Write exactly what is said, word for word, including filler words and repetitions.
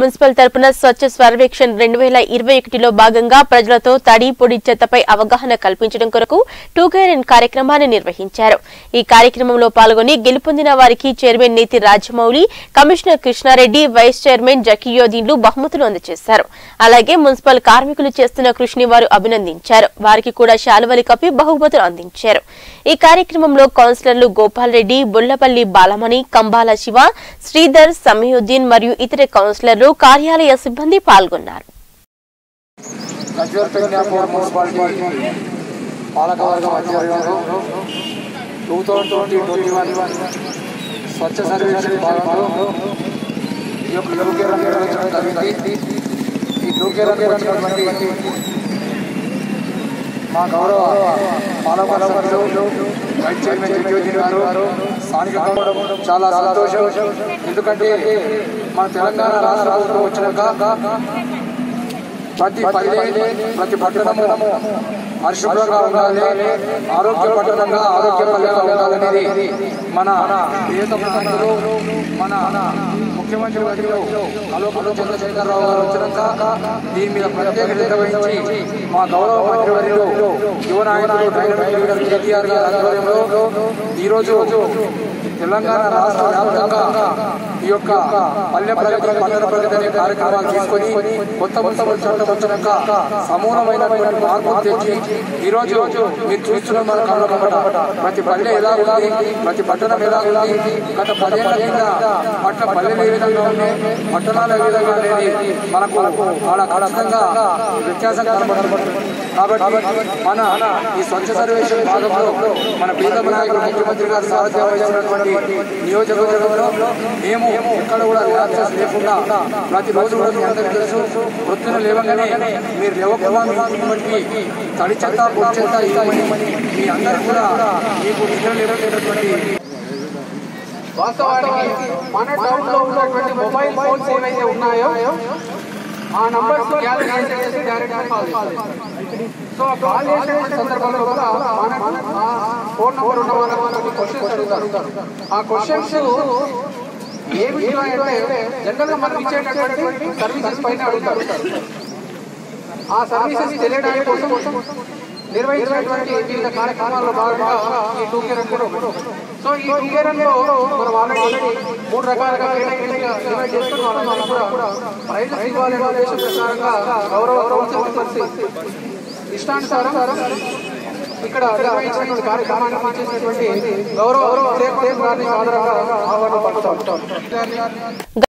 Municipal తరపున స్వచ్ఛ సర్వేక్షణ్ రెండు వేల ఇరవై ఒకటిలో భాగంగా ప్రజలతో తడి పొడి చెత్తపై అవగాహన కల్పించడం కొరకు టూగేరన్ కార్యక్రమాన్ని నిర్వహించారు। ఈ కార్యక్రమంలో పాల్గొని గెలుపొందిన వారికి chairman Neti Rajamouli, commissioner Krishna Reddy, vice chairman జకీయోదీన్లు బహుమతులు అందజేశారు। అలాగే మున్సిపల్ కార్మికులు చేస్తున్న కృషిని వారు అభినందించారు। వారికి కూడా శాలువలు కప్పి బహుమతులు అందించారు। ఈ కార్యక్రమంలో కౌన్సిలర్లు గోపాల్ రెడ్డి, బుల్లపల్లి బాలమణి, కంబాల శివ, శ్రీధర్, సమీయుద్దీన్ మరియు ఇతర కౌన్సిలర్లు, కార్యాలయ సిబ్బంది పాల్గొన్నారు। స్వచ్ఛ సర్వేక్షణ భాగంలో ఈ యొక్క టూగేరన్ నిర్వహించడం జరిగింది। ఈ టూగేరన్ నిర్వహించినటువంటి మా గౌరవ పాలక సభ్యులు వైస్ చైర్మన్ జకీయోదీన్ గారు స్థానిక కావడం చాలా సంతోషం। ఎందుకంటే మన తెలంగాణ రాష్ట్ర ప్రభుత్వం వచ్చినాక ప్రతి పల్లె ప్రతి పట్టణము పరిశుభ్రంగా ఉండాలి, ఆరోగ్య పట్టణంగా ఆరోగ్య పల్లెగా ఉండాలనేది మన ప్రియతమ మన ముఖ్యమంత్రి వర్యులు కల్వకుంట్ల చంద్రశేఖరరావు గారు వచ్చినాక దీని మీద ప్రత్యేక శ్రద్ధ వహించి మా గౌరవ మంత్రి వర్యులు యువ నాయకులు డైనమిక్ లీడర్ కేటీఆర్ గారి ఆధ్వర్యంలో ఈరోజు తెలంగాణ రాష్ట్ర వ్యాప్తంగా ఈ యొక్క పల్లె ప్రగతి పట్టణ ప్రగతి అనే కార్యక్రమాలు తీసుకొని కొత్త మున్సిపల్ చట్టం వచ్చినాక సమూలమైనటువంటి మార్పులు తెచ్చి ఈరోజు మీరు చూస్తున్న మన కళ్ళ ప్రతి పల్లె ఎలా ఉంది, ప్రతి పట్టణం ఎలా ఉంది, గత పదేళ్ల కింద పట్ల పల్లెలు ఏ విధంగా ఉన్నాయి, పట్టణాలు ఏ విధంగా అనేది మనకు చాలా ఖచ్చితంగా వ్యత్యాసం కనబడుతుంది। కాబట్టి మన ఈ స్వచ్ఛ సర్వేక్షణ భాగంలో మన ప్రీతమ నాయకుడు ముఖ్యమంత్రి గారు సారథ్యం వహించినటువంటి నియోజకవర్గంలో మేము ఎక్కడ కూడా రిలాక్సెస్ లేకుండా ప్రతిరోజు కూడా మీ అందరికీ తెలుసు, వృత్తులు లేవగానే మీరు లేవకపోవడానికి తడి చెత్త పొడి చెత్త ఇవ్వమని మీ అందరూ కూడా మీకు నిద్ర లేవలేనటువంటి వాస్తవానికి మన టౌన్ లో ఉన్నటువంటి మొబైల్ ఫోన్స్ ఏవైతే ఉన్నాయో ఆ నంబర్స్ గ్యాదర్ చేసి డైరెక్ట్ గా కాల్ చేస్తారు। సో కాల్ చేసే సందర్భంలో కూడా మనకు ఆ ఫోన్ నంబర్ ఉన్న వాళ్ళకి క్వశ్చన్స్ అడుగుతారు। ఆ క్వశ్చన్స్ ఏమిటి అంటే జనరల్ గా మనం ఇచ్చేటటువంటి సర్వీసెస్ పైన అడుగుతారు। ఆ సర్వీసెస్ తెలియడానికి కోసం నిర్వహించినటువంటి వివిధ కార్యక్రమాల్లో భాగంగా ఈ టూగేరన్ కూడా ఒకటి। సో ఈ టూగేరన్ లో మనం ఆల్రెడీ మూడు రకాలుగా డివైడ్ చేసుకుని వాళ్ళందరూ కూడా ప్రైజెస్ ఇవ్వాలనే ఉద్దేశం ప్రకారంగా గౌరవ కౌన్సిల్ మెంబర్స్ ఇష్టానుసారం ఇక్కడ నిర్వహించినటువంటి కార్యక్రమాన్ని చేసినటువంటి గౌరవ చైర్మన్ గారిని ఆదరంగా ఆహ్వానం పలుకుతాం।